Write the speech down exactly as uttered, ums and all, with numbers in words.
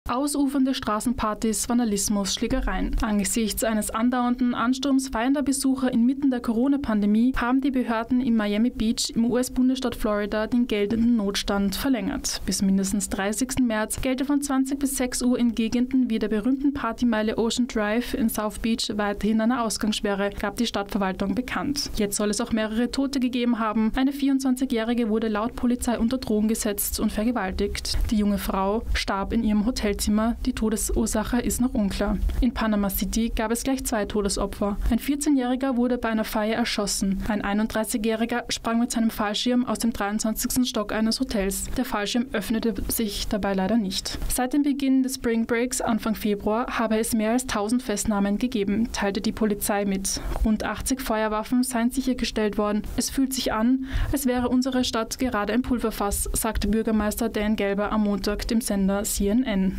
Ausufernde Straßenpartys, Vandalismus, Schlägereien. Angesichts eines andauernden Ansturms feiernder Besucher inmitten der Corona-Pandemie haben die Behörden in Miami Beach im U S-Bundesstaat Florida den geltenden Notstand verlängert. Bis mindestens dreißigsten März gelte von zwanzig bis sechs Uhr in Gegenden wie der berühmten Partymeile Ocean Drive in South Beach weiterhin eine Ausgangssperre, gab die Stadtverwaltung bekannt. Jetzt soll es auch mehrere Tote gegeben haben. Eine vierundzwanzigjährige wurde laut Polizei unter Drogen gesetzt und vergewaltigt. Die junge Frau starb in ihrem Hotelzimmer. Die Todesursache ist noch unklar. In Panama City gab es gleich zwei Todesopfer. Ein vierzehnjähriger wurde bei einer Feier erschossen. Ein einunddreißigjähriger sprang mit seinem Fallschirm aus dem dreiundzwanzigsten Stock eines Hotels. Der Fallschirm öffnete sich dabei leider nicht. Seit dem Beginn des Spring Breaks Anfang Februar habe es mehr als tausend Festnahmen gegeben, teilte die Polizei mit. Rund achtzig Feuerwaffen seien sichergestellt worden. Es fühlt sich an, als wäre unsere Stadt gerade ein Pulverfass, sagte Bürgermeister Dan Gelber am Montag dem Sender C N N.